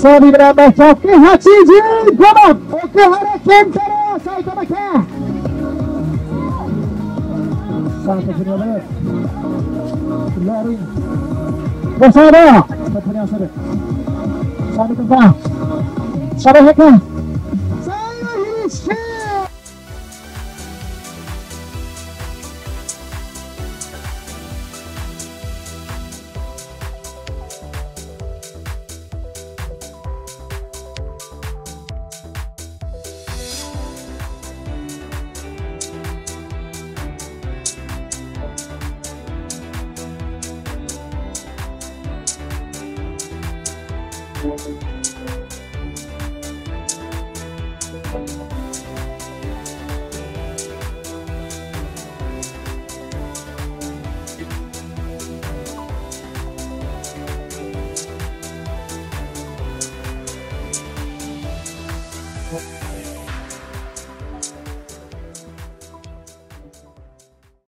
Só vibrando só que ratinho, como o que harakem terus, como que é? Satu benar-benar lari. Bersama, sepertinya sudah. Satu tempat, satu hektar. Saya Hisya.